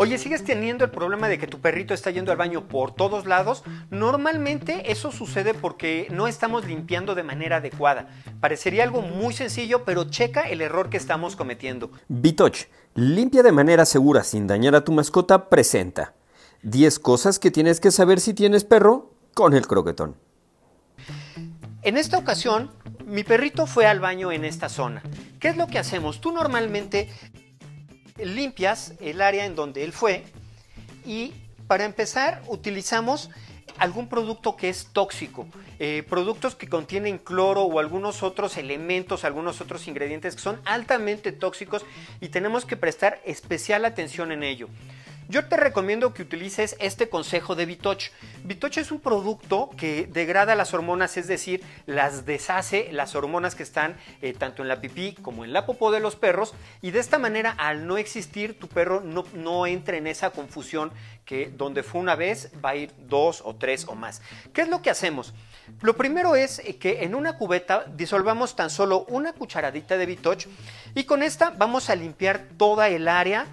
Oye, ¿sigues teniendo el problema de que tu perrito está yendo al baño por todos lados? Normalmente eso sucede porque no estamos limpiando de manera adecuada. Parecería algo muy sencillo, pero checa el error que estamos cometiendo. Bitoch, limpia de manera segura sin dañar a tu mascota, presenta 10 cosas que tienes que saber si tienes perro con el croquetón. En esta ocasión, mi perrito fue al baño en esta zona. ¿Qué es lo que hacemos? Tú normalmente limpias el área en donde él fue y para empezar utilizamos algún producto que es tóxico, productos que contienen cloro o algunos otros elementos, algunos otros ingredientes que son altamente tóxicos y tenemos que prestar especial atención en ello. Yo te recomiendo que utilices este consejo de Bitoch. Bitoch es un producto que degrada las hormonas, es decir, las deshace, las hormonas que están tanto en la pipí como en la popó de los perros, y de esta manera, al no existir, tu perro no entra en esa confusión que donde fue una vez va a ir 2 o 3 o más. ¿Qué es lo que hacemos? Lo primero es que en una cubeta disolvamos tan solo una cucharadita de Bitoch y con esta vamos a limpiar toda el área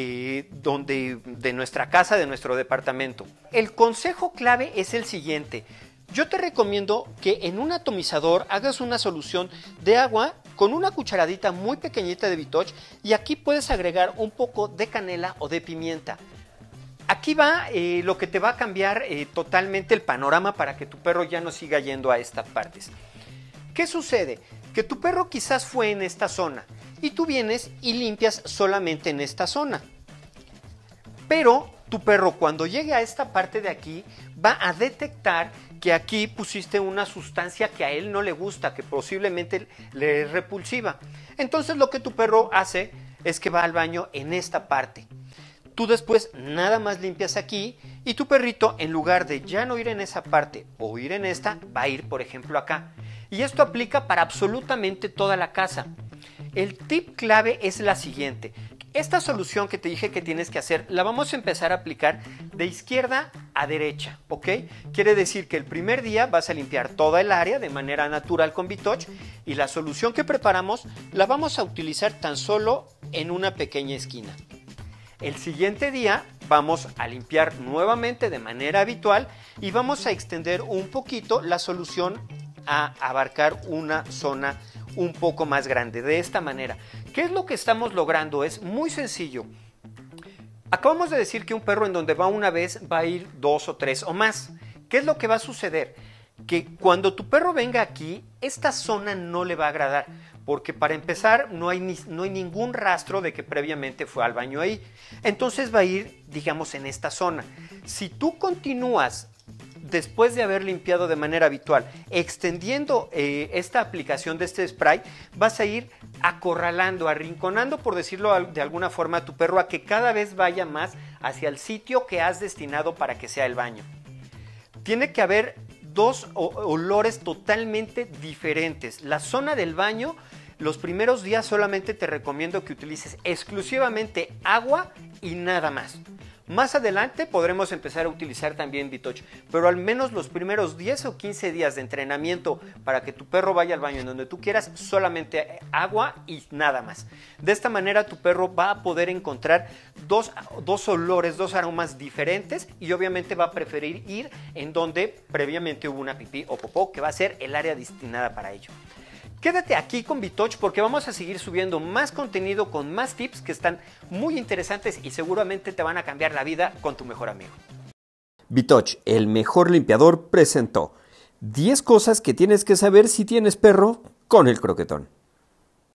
de nuestra casa, de nuestro departamento. El consejo clave es el siguiente. Yo te recomiendo que en un atomizador hagas una solución de agua con una cucharadita muy pequeñita de Bitoch y aquí puedes agregar un poco de canela o de pimienta. Aquí va lo que te va a cambiar totalmente el panorama para que tu perro ya no siga yendo a estas partes. ¿Qué sucede? Que tu perro quizás fue en esta zona y tú vienes y limpias solamente en esta zona. Pero tu perro cuando llegue a esta parte de aquí va a detectar que aquí pusiste una sustancia que a él no le gusta, que posiblemente le es repulsiva. Entonces lo que tu perro hace es que va al baño en esta parte. Tú después nada más limpias aquí y tu perrito, en lugar de ya no ir en esa parte o ir en esta, va a ir por ejemplo acá. Y esto aplica para absolutamente toda la casa. El tip clave es la siguiente. Esta solución que te dije que tienes que hacer, la vamos a empezar a aplicar de izquierda a derecha, ¿ok? Quiere decir que el primer día vas a limpiar toda el área de manera natural con Bitoch y la solución que preparamos la vamos a utilizar tan solo en una pequeña esquina. El siguiente día vamos a limpiar nuevamente de manera habitual y vamos a extender un poquito la solución a abarcar una zona un poco más grande. De esta manera, ¿qué es lo que estamos logrando? Es muy sencillo. Acabamos de decir que un perro en donde va una vez va a ir 2 o 3 o más. ¿Qué es lo que va a suceder? Que cuando tu perro venga aquí, esta zona no le va a agradar, porque para empezar no hay ningún rastro de que previamente fue al baño ahí. Entonces va a ir, digamos, en esta zona. Si tú continúas después de haber limpiado de manera habitual, extendiendo esta aplicación de este spray, vas a ir acorralando, arrinconando, por decirlo de alguna forma, a tu perro a que cada vez vaya más hacia el sitio que has destinado para que sea el baño. Tiene que haber dos olores totalmente diferentes. La zona del baño, los primeros días solamente te recomiendo que utilices exclusivamente agua y nada más. Más adelante podremos empezar a utilizar también Bitoch, pero al menos los primeros 10 o 15 días de entrenamiento para que tu perro vaya al baño en donde tú quieras, solamente agua y nada más. De esta manera tu perro va a poder encontrar dos olores, dos aromas diferentes y obviamente va a preferir ir en donde previamente hubo una pipí o popó, que va a ser el área destinada para ello. Quédate aquí con Bitoch porque vamos a seguir subiendo más contenido con más tips que están muy interesantes y seguramente te van a cambiar la vida con tu mejor amigo. Bitoch, el mejor limpiador, presentó 10 cosas que tienes que saber si tienes perro con el croquetón.